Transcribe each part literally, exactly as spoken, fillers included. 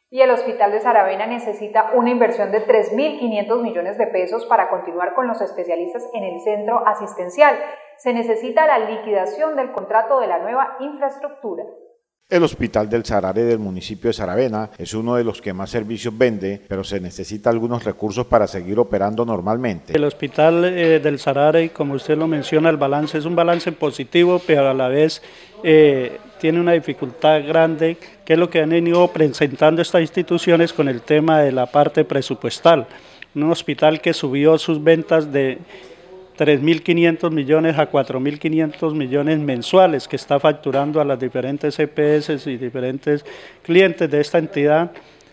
Y el Hospital de Saravena necesita una inversión de tres mil quinientos millones de pesos para continuar con los especialistas en el centro asistencial. Se necesita la liquidación del contrato de la nueva infraestructura. El Hospital del Sarare del municipio de Saravena es uno de los que más servicios vende, pero se necesita algunos recursos para seguir operando normalmente. El Hospital eh, del Sarare, como usted lo menciona, el balance es un balance positivo, pero a la vez eh, tiene una dificultad grande, que es lo que han venido presentando estas instituciones con el tema de la parte presupuestal. Un hospital que subió sus ventas de tres mil quinientos millones a cuatro mil quinientos millones mensuales que está facturando a las diferentes E P S y diferentes clientes de esta entidad,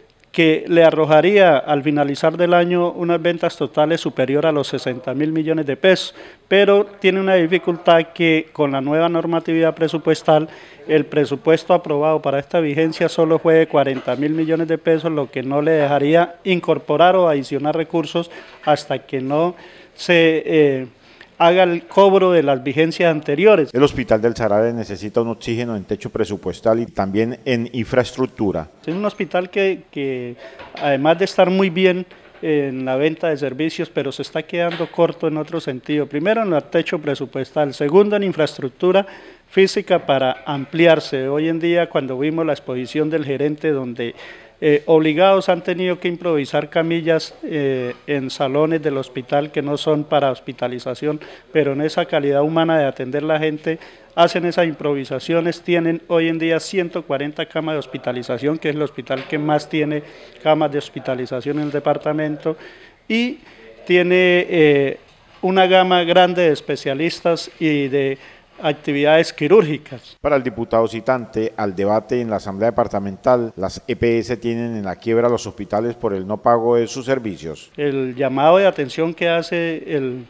que le arrojaría al finalizar del año unas ventas totales superior a los sesenta mil millones de pesos, pero tiene una dificultad que con la nueva normatividad presupuestal el presupuesto aprobado para esta vigencia solo fue de cuarenta mil millones de pesos, lo que no le dejaría incorporar o adicionar recursos hasta que no se eh, haga el cobro de las vigencias anteriores. El Hospital del Sarare necesita un oxígeno en techo presupuestal y también en infraestructura. Es un hospital que, que además de estar muy bien en la venta de servicios, pero se está quedando corto en otro sentido. Primero en el techo presupuestal, segundo en infraestructura física para ampliarse. Hoy en día, cuando vimos la exposición del gerente, donde Eh, obligados han tenido que improvisar camillas eh, en salones del hospital que no son para hospitalización, pero en esa calidad humana de atender a la gente, hacen esas improvisaciones. Tienen hoy en día ciento cuarenta camas de hospitalización, que es el hospital que más tiene camas de hospitalización en el departamento, y tiene eh, una gama grande de especialistas y de actividades quirúrgicas. Para el diputado citante al debate en la Asamblea Departamental, las E P S tienen en la quiebra los hospitales por el no pago de sus servicios. El llamado de atención que hace el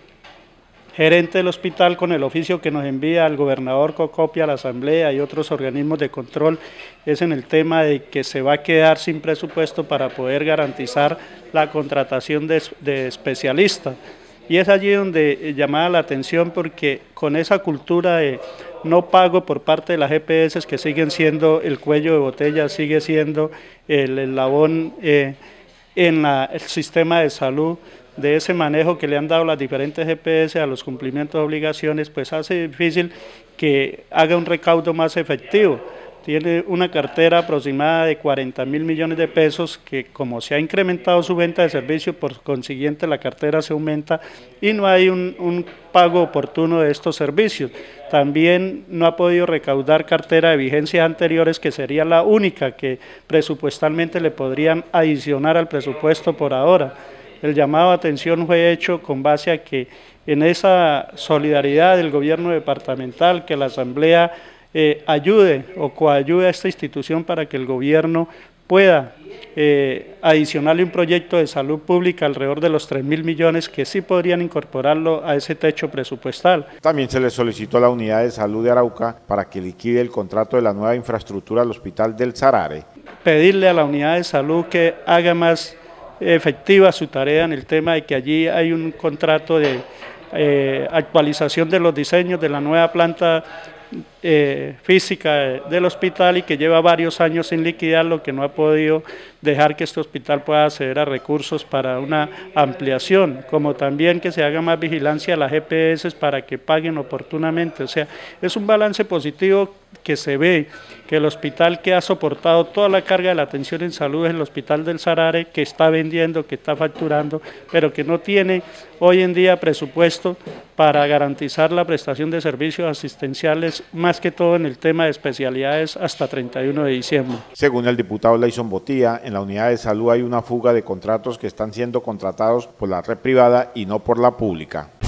gerente del hospital con el oficio que nos envía al gobernador Cocopia, a la Asamblea y otros organismos de control es en el tema de que se va a quedar sin presupuesto para poder garantizar la contratación de, de especialistas. Y es allí donde llamaba la atención, porque con esa cultura de no pago por parte de las E P S, que siguen siendo el cuello de botella, sigue siendo el eslabón eh, en la, el sistema de salud, de ese manejo que le han dado las diferentes E P S a los cumplimientos de obligaciones, pues hace difícil que haga un recaudo más efectivo. Tiene una cartera aproximada de cuarenta mil millones de pesos, que como se ha incrementado su venta de servicios, por consiguiente la cartera se aumenta y no hay un, un pago oportuno de estos servicios. También no ha podido recaudar cartera de vigencias anteriores, que sería la única que presupuestalmente le podrían adicionar al presupuesto por ahora. El llamado de atención fue hecho con base a que en esa solidaridad del gobierno departamental, que la Asamblea Eh, ayude o coayude a esta institución para que el gobierno pueda eh, adicionarle un proyecto de salud pública alrededor de los tres mil millones, que sí podrían incorporarlo a ese techo presupuestal. También se le solicitó a la Unidad de Salud de Arauca para que liquide el contrato de la nueva infraestructura del Hospital del Sarare. Pedirle a la Unidad de Salud que haga más efectiva su tarea en el tema de que allí hay un contrato de eh, actualización de los diseños de la nueva planta Eh, física del hospital, y que lleva varios años sin liquidar, lo que no ha podido dejar que este hospital pueda acceder a recursos para una ampliación, como también que se haga más vigilancia a las E P S para que paguen oportunamente. O sea, es un balance positivo que se ve, que el hospital que ha soportado toda la carga de la atención en salud es el Hospital del Sarare, que está vendiendo, que está facturando, pero que no tiene hoy en día presupuesto para garantizar la prestación de servicios asistenciales, más que todo en el tema de especialidades, hasta treinta y uno de diciembre. Según el diputado Leison Botía, en la Unidad de Salud hay una fuga de contratos que están siendo contratados por la red privada y no por la pública.